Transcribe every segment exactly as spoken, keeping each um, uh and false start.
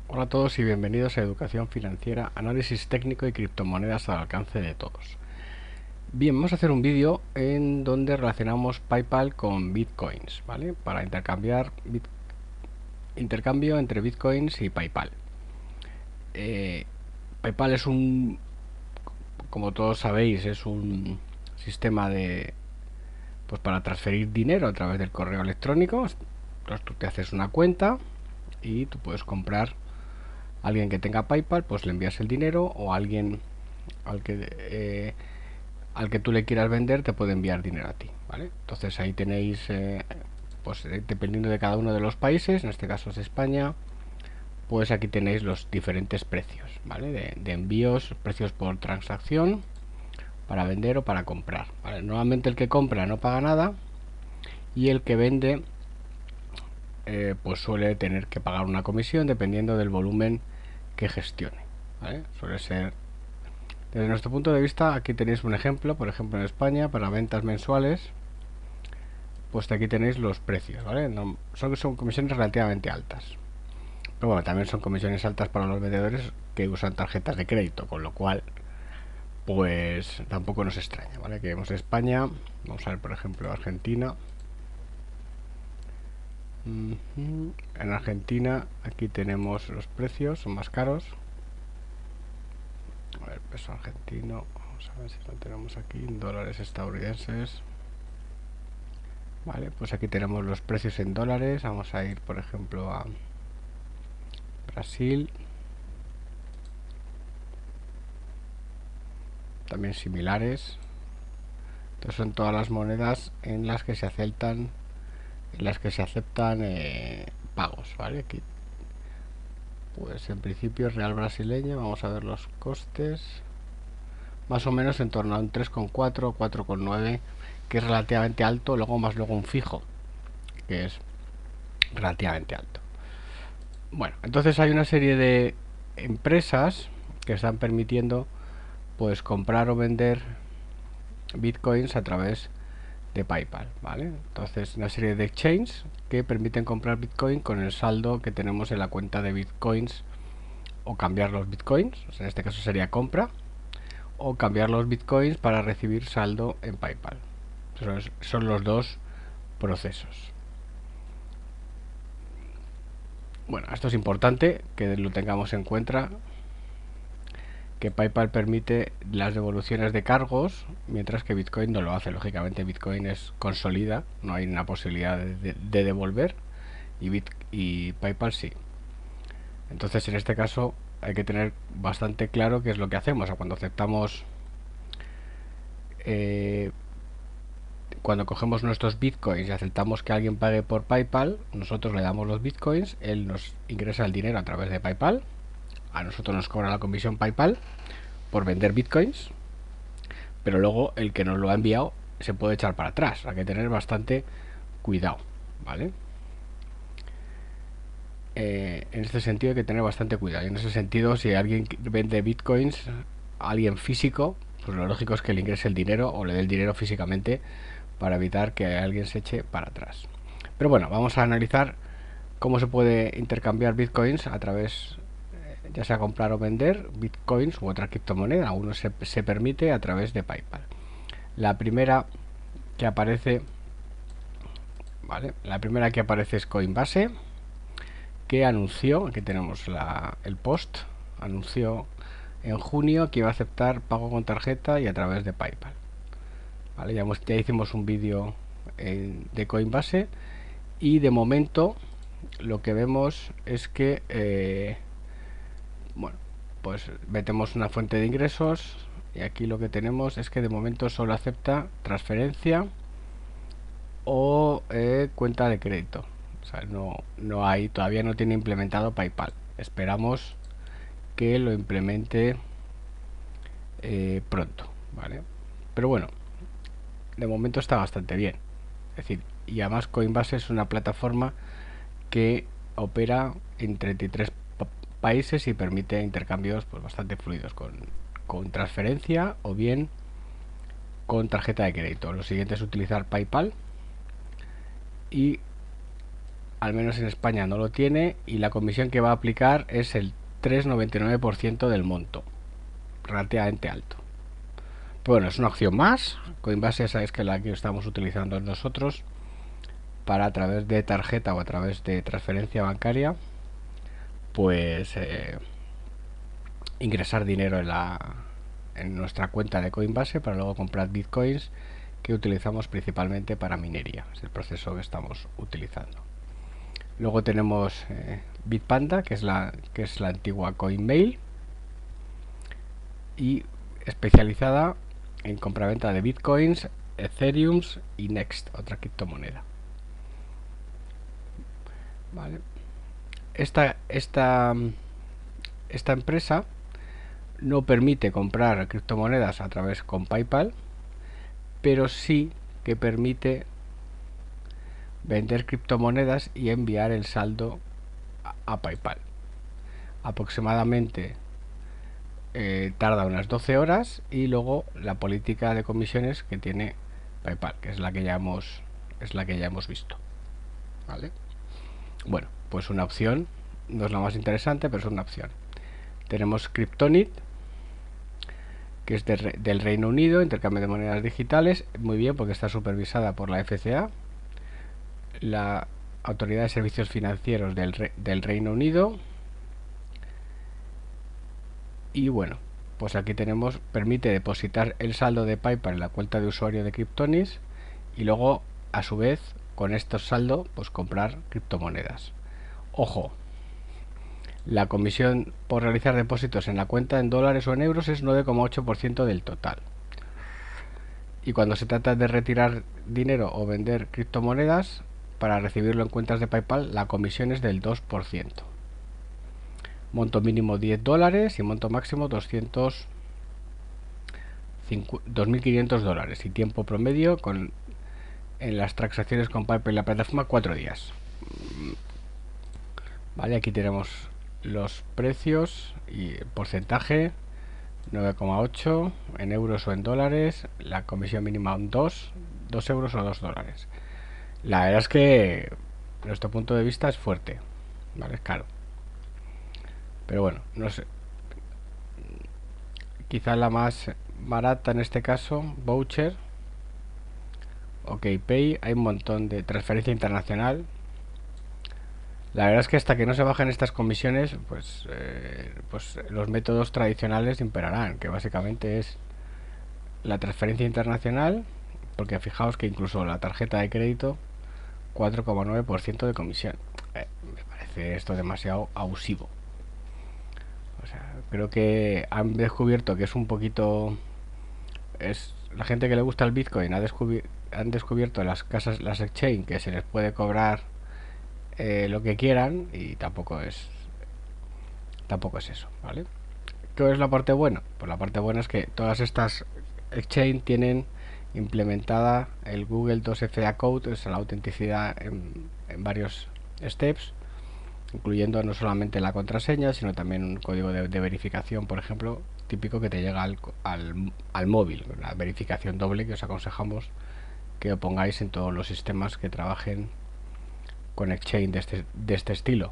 Hola a todos y bienvenidos a Educación Financiera, Análisis Técnico y Criptomonedas al alcance de todos. Bien, vamos a hacer un vídeo en donde relacionamos PayPal con Bitcoins, ¿vale? Para intercambiar bit intercambio entre Bitcoins y PayPal. Eh, PayPal es un, como todos sabéis, es un sistema de, pues para transferir dinero a través del correo electrónico. Entonces tú te haces una cuenta y tú puedes comprar a alguien que tenga PayPal, pues le envías el dinero, o a alguien al que eh, al que tú le quieras vender te puede enviar dinero a ti, ¿vale? Entonces ahí tenéis, eh, pues eh, dependiendo de cada uno de los países, en este caso es España, pues aquí tenéis los diferentes precios, ¿vale? De, de envíos, precios por transacción, para vender o para comprar, ¿vale? Normalmente el que compra no paga nada y el que vende eh, pues suele tener que pagar una comisión dependiendo del volumen que gestione, ¿vale? Suele ser, desde nuestro punto de vista, aquí tenéis un ejemplo, por ejemplo en España, para ventas mensuales, pues aquí tenéis los precios, ¿vale? No, son, son comisiones relativamente altas. Pero bueno, también son comisiones altas para los vendedores que usan tarjetas de crédito, con lo cual, pues tampoco nos extraña, ¿vale? Que vemos España, vamos a ver por ejemplo Argentina. Uh-huh. En Argentina aquí tenemos los precios, son más caros. A ver, peso argentino, vamos a ver si lo tenemos aquí, en dólares estadounidenses. Vale, pues aquí tenemos los precios en dólares. Vamos a ir por ejemplo a Brasil. También similares. Entonces son todas las monedas en las que se aceptan en las que se aceptan eh, pagos, ¿vale? Aquí, pues en principio real brasileño, vamos a ver los costes, más o menos en torno a un tres coma cuatro, cuatro coma nueve, que es relativamente alto, luego más luego un fijo, que es relativamente alto. Bueno, entonces hay una serie de empresas que están permitiendo pues comprar o vender bitcoins a través de PayPal, ¿vale? Entonces una serie de exchanges que permiten comprar bitcoin con el saldo que tenemos en la cuenta de bitcoins, o cambiar los bitcoins, o sea, en este caso sería compra, o cambiar los bitcoins para recibir saldo en PayPal. Entonces, son los dos procesos. Bueno, esto es importante que lo tengamos en cuenta, que PayPal permite las devoluciones de cargos, mientras que Bitcoin no lo hace. Lógicamente Bitcoin es consolida, no hay una posibilidad de, de, de devolver, y, Bit, y PayPal sí. Entonces en este caso hay que tener bastante claro qué es lo que hacemos. O sea, cuando aceptamos, eh, cuando cogemos nuestros bitcoins y aceptamos que alguien pague por PayPal, nosotros le damos los bitcoins, él nos ingresa el dinero a través de PayPal, a nosotros nos cobra la comisión PayPal por vender bitcoins, pero luego el que nos lo ha enviado se puede echar para atrás. Hay que tener bastante cuidado, ¿vale? Eh, en este sentido hay que tener bastante cuidado. Y en ese sentido, si alguien vende bitcoins a alguien físico, pues lo lógico es que le ingrese el dinero o le dé el dinero físicamente, para evitar que alguien se eche para atrás. Pero bueno, vamos a analizar cómo se puede intercambiar bitcoins a través, ya sea comprar o vender bitcoins u otra criptomoneda. Uno se, se permite a través de PayPal. La primera que aparece, ¿vale? La primera que aparece es Coinbase, que anunció, aquí tenemos la, el post, anunció en junio que iba a aceptar pago con tarjeta y a través de PayPal. ¿Vale? Ya, hemos, ya hicimos un vídeo de Coinbase, y de momento lo que vemos es que eh, bueno, pues metemos una fuente de ingresos, y aquí lo que tenemos es que de momento solo acepta transferencia o eh, cuenta de crédito. O sea, no, no hay, todavía no tiene implementado PayPal. Esperamos que lo implemente eh, pronto, ¿vale? Pero bueno, de momento está bastante bien. Es decir, y además Coinbase es una plataforma que opera en treinta y tres países y permite intercambios pues bastante fluidos con, con transferencia o bien con tarjeta de crédito. Lo siguiente es utilizar PayPal, y al menos en España no lo tiene, y la comisión que va a aplicar es el tres coma noventa y nueve por ciento del monto, relativamente alto. Bueno, es una opción más. Coinbase sabéis que la que estamos utilizando nosotros para, a través de tarjeta o a través de transferencia bancaria, pues eh, ingresar dinero en la en nuestra cuenta de Coinbase para luego comprar bitcoins, que utilizamos principalmente para minería. Es el proceso que estamos utilizando. Luego tenemos eh, Bitpanda, que es la que es la antigua CoinMail, y especializada en compraventa de bitcoins, Ethereum y Next, otra criptomoneda. Vale. Esta, esta, esta empresa no permite comprar criptomonedas a través con PayPal, pero sí que permite vender criptomonedas y enviar el saldo a, a PayPal. Aproximadamente eh, tarda unas doce horas, y luego la política de comisiones que tiene PayPal, que es la que ya hemos es la que ya hemos visto. ¿Vale? Bueno, pues una opción, no es la más interesante, pero es una opción. Tenemos Kryptonit, que es de, del Reino Unido, intercambio de monedas digitales, muy bien porque está supervisada por la F C A, la Autoridad de Servicios Financieros del, Re, del Reino Unido. Y bueno, pues aquí tenemos, permite depositar el saldo de PayPal en la cuenta de usuario de Kryptonit, y luego a su vez con estos saldos pues comprar criptomonedas. Ojo, la comisión por realizar depósitos en la cuenta en dólares o en euros es nueve coma ocho por ciento del total. Y cuando se trata de retirar dinero o vender criptomonedas para recibirlo en cuentas de PayPal, la comisión es del dos por ciento. Monto mínimo diez dólares y monto máximo doscientos dos mil quinientos dólares, y tiempo promedio con en las transacciones con PayPal y la plataforma cuatro días. Vale, aquí tenemos los precios y el porcentaje: nueve coma ocho en euros o en dólares, la comisión mínima un dos, dos euros o dos dólares. La verdad es que nuestro punto de vista es fuerte, vale, es caro, pero bueno, no sé, quizás la más barata en este caso, Voucher, OkPay, hay un montón de transferencia internacional. La verdad es que hasta que no se bajen estas comisiones, pues, eh, pues los métodos tradicionales imperarán, que básicamente es la transferencia internacional, porque fijaos que incluso la tarjeta de crédito, cuatro coma nueve por ciento de comisión. Eh, me parece esto demasiado abusivo. O sea, creo que han descubierto que es un poquito... es la gente que le gusta el Bitcoin ha descubi han descubierto las casas, las exchange, que se les puede cobrar eh, lo que quieran, y tampoco es tampoco es eso, ¿vale? ¿Qué es la parte buena? Pues la parte buena es que todas estas exchange tienen implementada el Google dos F A Code, es la autenticidad en, en varios steps, incluyendo no solamente la contraseña, sino también un código de, de verificación, por ejemplo, típico que te llega al, al, al móvil, la verificación doble, que os aconsejamos que lo pongáis en todos los sistemas que trabajen con exchange de este, de este estilo.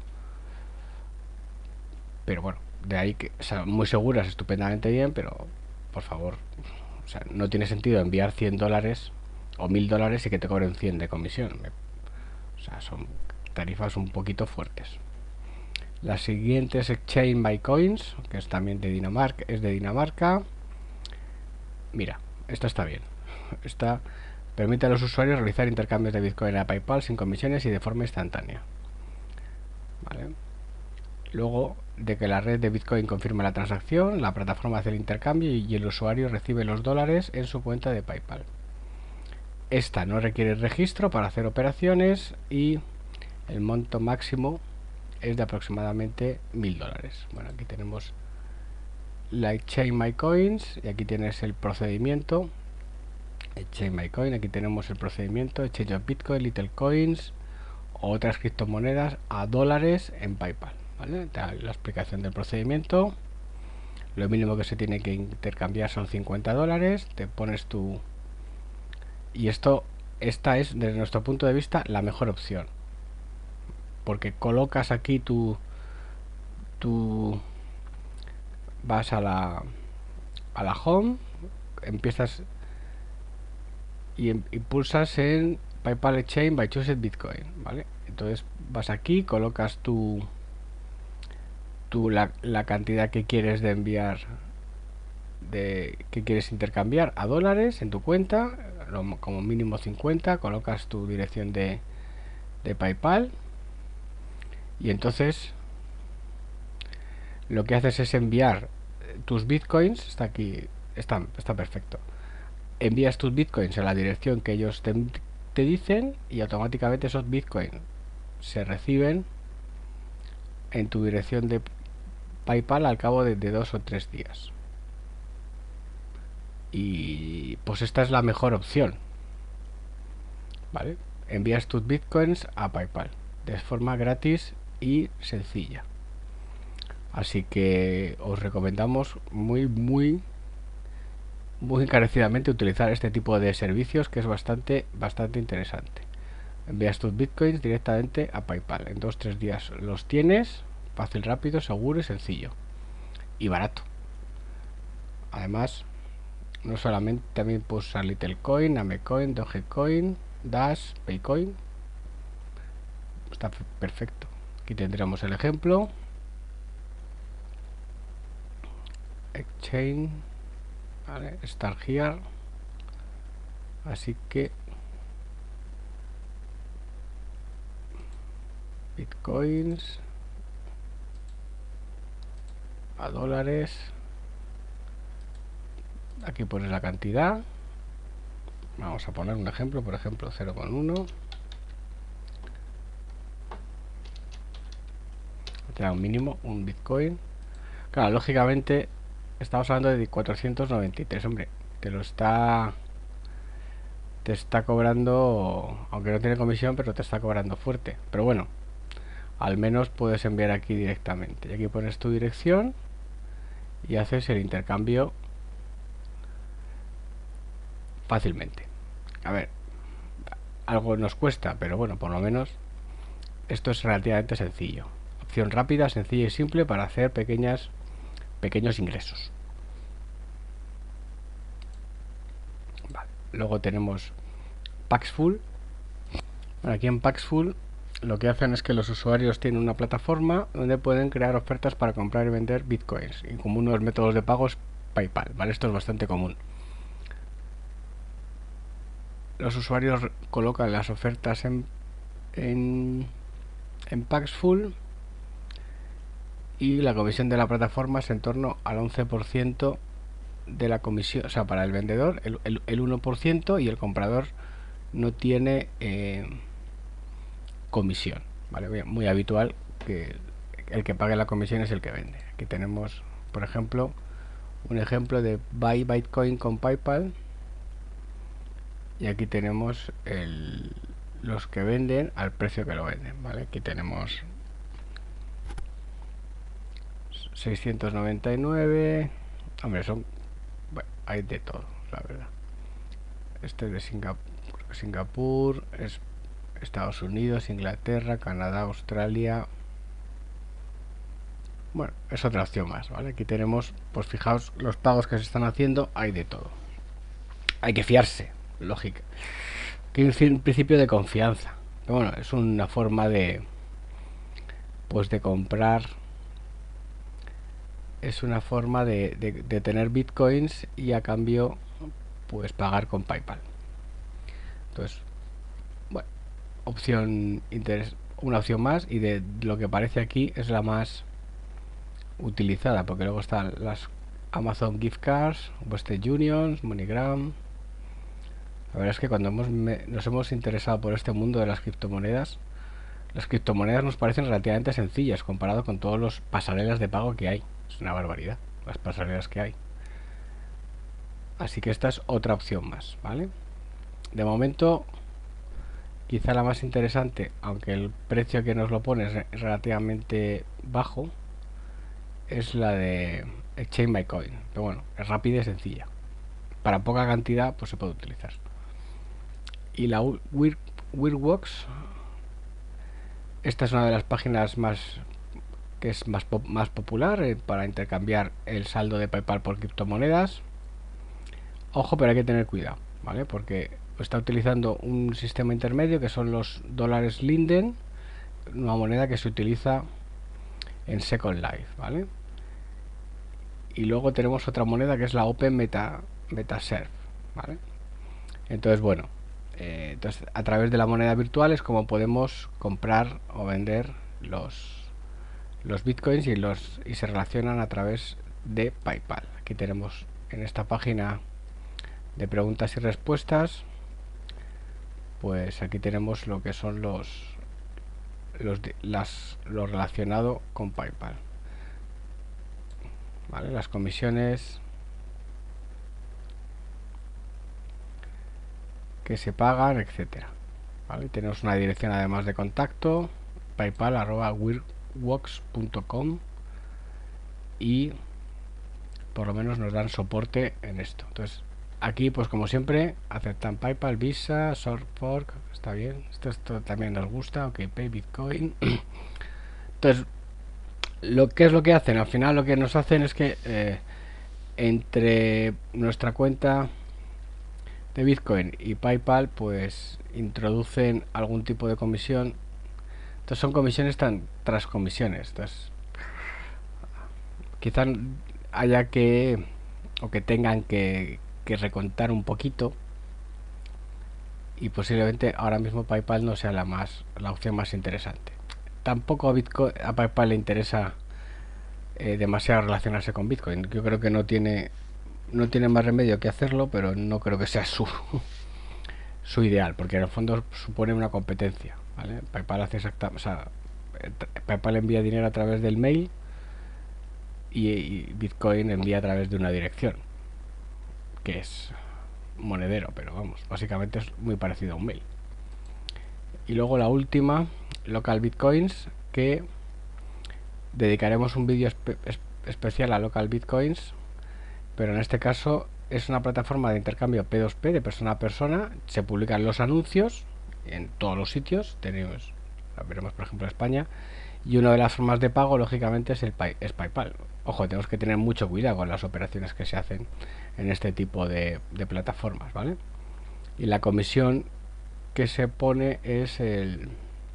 Pero bueno, de ahí que, o sea, muy seguras, estupendamente bien, pero por favor, o sea, no tiene sentido enviar cien dólares o mil dólares y que te cobren cien de comisión. O sea, son tarifas un poquito fuertes. La siguiente es Exchange by Coins, que es también de Dinamarca, es de Dinamarca. Mira, esta está bien. Esta permite a los usuarios realizar intercambios de Bitcoin a PayPal sin comisiones y de forma instantánea. Vale. Luego de que la red de Bitcoin confirme la transacción, la plataforma hace el intercambio y el usuario recibe los dólares en su cuenta de PayPal. Esta no requiere registro para hacer operaciones, y el monto máximo es de aproximadamente mil dólares. Bueno, aquí tenemos la Exchange My Coins, y aquí tienes el procedimiento. Exchange My Coin, aquí tenemos el procedimiento: Exchange of Bitcoin, Little Coins o otras criptomonedas a dólares en PayPal. ¿Vale? La explicación del procedimiento. Lo mínimo que se tiene que intercambiar son cincuenta dólares. Te pones tu... Y esto, esta es, desde nuestro punto de vista, la mejor opción. porque colocas aquí tu tu vas a la a la home, empiezas y, y pulsas en PayPal Exchange by Choosing Bitcoin, ¿vale? Entonces vas aquí, colocas tu, tu la, la cantidad que quieres de enviar, de que quieres intercambiar a dólares en tu cuenta, lo, como mínimo cincuenta, colocas tu dirección de, de PayPal y entonces lo que haces es enviar tus bitcoins. Está aquí, está, está perfecto. Envías tus bitcoins a la dirección que ellos te, te dicen y automáticamente esos bitcoins se reciben en tu dirección de PayPal al cabo de, de dos o tres días. Y pues esta es la mejor opción, ¿vale? Envías tus bitcoins a PayPal de forma gratis y sencilla. Así que os recomendamos muy, muy, muy encarecidamente utilizar este tipo de servicios, que es bastante, bastante interesante. Envías tus bitcoins directamente a PayPal. En dos o tres días los tienes. Fácil, rápido, seguro y sencillo. Y barato. Además, no solamente, también puedes usar Littlecoin, Namecoin, Dogecoin, Dash, Paycoin. Está perfecto. Aquí tendremos el ejemplo. Exchange. Vale, Start Here. Así que bitcoins a dólares. Aquí pones la cantidad. Vamos a poner un ejemplo, por ejemplo cero coma uno. Te da un mínimo, un bitcoin. Claro, lógicamente estamos hablando de cuatrocientos noventa y tres. Hombre, te lo está te está cobrando, aunque no tiene comisión, pero te está cobrando fuerte. Pero bueno, al menos puedes enviar aquí directamente. Y aquí pones tu dirección y haces el intercambio fácilmente. A ver, algo nos cuesta, pero bueno, por lo menos esto es relativamente sencillo. Opción rápida, sencilla y simple para hacer pequeñas pequeños ingresos. Vale. Luego tenemos Paxful. Bueno, aquí en Paxful lo que hacen es que los usuarios tienen una plataforma donde pueden crear ofertas para comprar y vender bitcoins, y como uno de los métodos de pago es PayPal, ¿vale? Esto es bastante común. Los usuarios colocan las ofertas en, en, en Paxful y la comisión de la plataforma es en torno al once por ciento de la comisión, o sea, para el vendedor el, el, el uno por ciento y el comprador no tiene eh, comisión, ¿vale? Muy habitual que el que pague la comisión es el que vende. Aquí tenemos, por ejemplo, un ejemplo de Buy Bitcoin con PayPal y aquí tenemos el, los que venden al precio que lo venden, ¿vale? Aquí tenemos seiscientos noventa y nueve. Hombre, son, bueno, hay de todo, la verdad. Este es de Singapur, Singapur, es Estados Unidos, Inglaterra, Canadá, Australia. Bueno, es otra opción más, ¿vale? Aquí tenemos, pues fijaos, los pagos que se están haciendo, hay de todo. Hay que fiarse, lógica. Que hay un principio de confianza. Pero bueno, es una forma de, pues de comprar. Es una forma de, de, de tener bitcoins y a cambio, pues pagar con PayPal. Entonces, bueno, opción interes una opción más, y de lo que parece aquí es la más utilizada, porque luego están las Amazon Gift Cards, Western Union, MoneyGram. La verdad es que cuando hemos, me, nos hemos interesado por este mundo de las criptomonedas, las criptomonedas nos parecen relativamente sencillas comparado con todos los pasarelas de pago que hay. Es una barbaridad las pasarelas que hay. Así que esta es otra opción más, ¿vale? De momento, quizá la más interesante, aunque el precio que nos lo pone es relativamente bajo, es la de Exchange by Coin. Pero bueno, es rápida y sencilla. Para poca cantidad, pues se puede utilizar. Y la Weirdbox esta es una de las páginas más que es más, pop, más popular eh, para intercambiar el saldo de PayPal por criptomonedas. Ojo, pero hay que tener cuidado, ¿vale? Porque está utilizando un sistema intermedio que son los dólares Linden, una moneda que se utiliza en Second Life, ¿vale? Y luego tenemos otra moneda que es la Open Meta, Metaserv, ¿vale? Entonces, bueno, eh, entonces a través de la moneda virtual es como podemos comprar o vender los los bitcoins y los y se relacionan a través de PayPal. Aquí tenemos en esta página de preguntas y respuestas, pues aquí tenemos lo que son los los las lo relacionado con PayPal, ¿vale? Las comisiones que se pagan, etcétera, ¿vale? Tenemos una dirección además de contacto, paypal arroba weirdworks punto com, y por lo menos nos dan soporte en esto. Entonces aquí, pues como siempre, aceptan PayPal, Visa, SoftFork, está bien. Esto, esto también nos gusta, ok, Pay Bitcoin. Entonces, lo que es lo que hacen, al final lo que nos hacen es que eh, entre nuestra cuenta de Bitcoin y PayPal, pues introducen algún tipo de comisión. Entonces son comisiones tan tras comisiones. Entonces, quizás haya que o que tengan que, que recontar un poquito, y posiblemente ahora mismo PayPal no sea la más la opción más interesante. Tampoco a Bitcoin, a PayPal le interesa eh, demasiado relacionarse con Bitcoin. Yo creo que no tiene no tiene más remedio que hacerlo, pero no creo que sea su su ideal, porque en el fondo supone una competencia, ¿vale? PayPal hace exacta, o sea, PayPal envía dinero a través del mail y, y Bitcoin envía a través de una dirección que es monedero, pero vamos, básicamente es muy parecido a un mail. Y luego la última, Local Bitcoins, que dedicaremos un vídeo espe especial a Local Bitcoins, pero en este caso es una plataforma de intercambio P dos P de persona a persona. Se publican los anuncios en todos los sitios, tenemos, veremos por ejemplo España, y una de las formas de pago lógicamente es el pay, es PayPal. Ojo, tenemos que tener mucho cuidado con las operaciones que se hacen en este tipo de, de plataformas, ¿vale? Y la comisión que se pone es el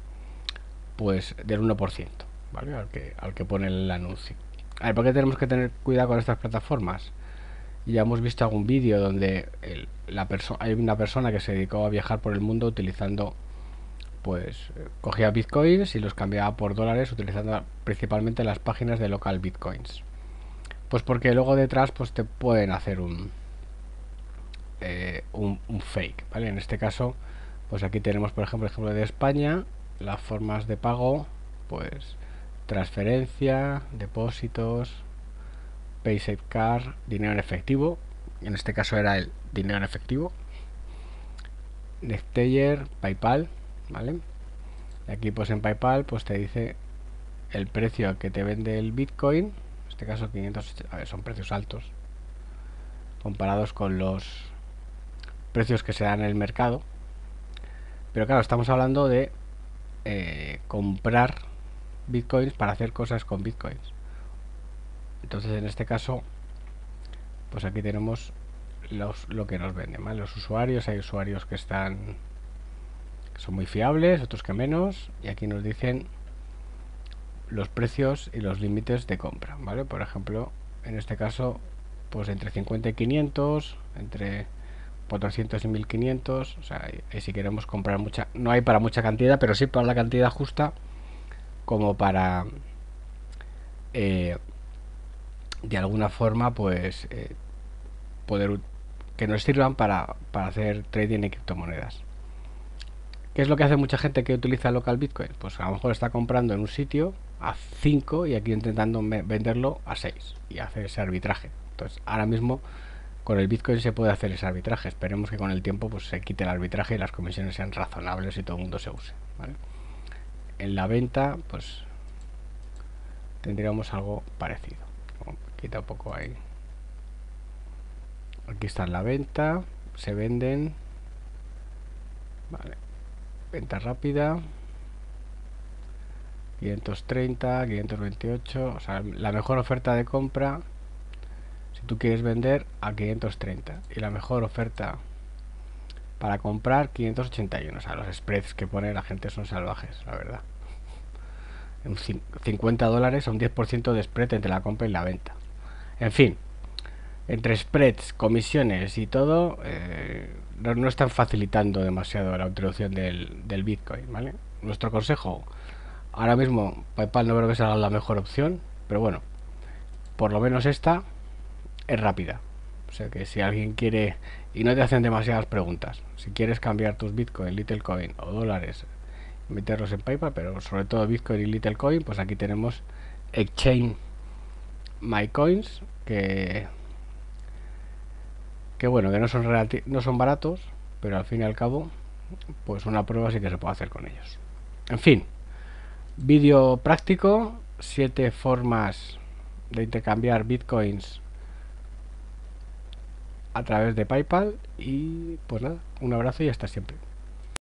pues del uno por ciento, ¿vale? Al que, al que pone el anuncio. A ver, ¿por qué tenemos que tener cuidado con estas plataformas? Ya hemos visto algún vídeo donde el, la hay una persona que se dedicó a viajar por el mundo utilizando, pues cogía bitcoins y los cambiaba por dólares utilizando principalmente las páginas de local bitcoins. Pues porque luego detrás pues te pueden hacer un, eh, un, un fake, ¿vale? En este caso, pues aquí tenemos por ejemplo el ejemplo de España, las formas de pago, pues transferencia, depósitos, Paysafe Card, dinero en efectivo, en este caso era el dinero en efectivo, Nexteller, PayPal, ¿vale? Y aquí pues en PayPal pues te dice el precio que te vende el Bitcoin, en este caso quinientos, a ver, son precios altos comparados con los precios que se dan en el mercado, pero claro, estamos hablando de eh, comprar Bitcoins para hacer cosas con Bitcoins. Entonces en este caso pues aquí tenemos los, lo que nos venden, ¿vale? Los usuarios, hay usuarios que están que son muy fiables, otros que menos, y aquí nos dicen los precios y los límites de compra, ¿vale? Por ejemplo, en este caso pues entre cincuenta y quinientos, entre cuatrocientos y mil quinientos, o sea, y, y si queremos comprar mucha, no hay para mucha cantidad, pero sí para la cantidad justa como para eh, de alguna forma pues eh, poder que nos sirvan para, para hacer trading en criptomonedas. ¿Qué es lo que hace mucha gente que utiliza local Bitcoin? Pues a lo mejor está comprando en un sitio a cinco y aquí intentando venderlo a seis y hacer ese arbitraje. Entonces ahora mismo con el Bitcoin se puede hacer ese arbitraje. Esperemos que con el tiempo pues se quite el arbitraje y las comisiones sean razonables y todo el mundo se use, ¿vale? En la venta pues tendríamos algo parecido. Quita un poco ahí. Aquí está en la venta, se venden, vale, venta rápida, quinientos treinta, quinientos veintiocho, o sea, la mejor oferta de compra si tú quieres vender a quinientos treinta y la mejor oferta para comprar quinientos ochenta y uno. O sea, los spreads que pone la gente son salvajes, la verdad. En cincuenta dólares a un diez por ciento de spread entre la compra y la venta. En fin, entre spreads, comisiones y todo, eh, no, no están facilitando demasiado la introducción del, del Bitcoin, ¿vale? Nuestro consejo, ahora mismo PayPal no creo que sea la mejor opción, pero bueno, por lo menos esta es rápida. O sea que si alguien quiere y no te hacen demasiadas preguntas, si quieres cambiar tus Bitcoin, Littlecoin o dólares, meterlos en PayPal, pero sobre todo Bitcoin y Littlecoin, pues aquí tenemos Exchange My Coins, que que bueno, que no son no son baratos, pero al fin y al cabo, pues una prueba sí que se puede hacer con ellos. En fin, vídeo práctico, siete formas de intercambiar bitcoins a través de PayPal y pues nada, un abrazo y hasta siempre.